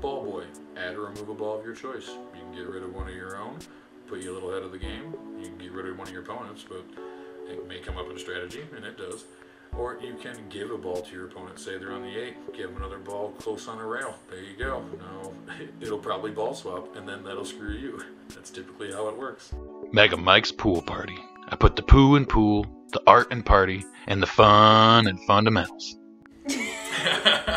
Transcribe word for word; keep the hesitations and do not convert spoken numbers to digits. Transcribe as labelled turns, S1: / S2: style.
S1: ball boy. Add or remove a ball of your choice. You can get rid of one of your own, put you a little ahead of the game. You can get rid of one of your opponents, but it may come up in a strategy, and it does. Or you can give a ball to your opponent. Say they're on the eight, give them another ball close on a rail. There you go. No, it'll probably ball swap, and then that'll screw you. That's typically how it works.
S2: Mega Mike's Pool Party. I put the poo in pool, the art in party, and the fun in fundamentals.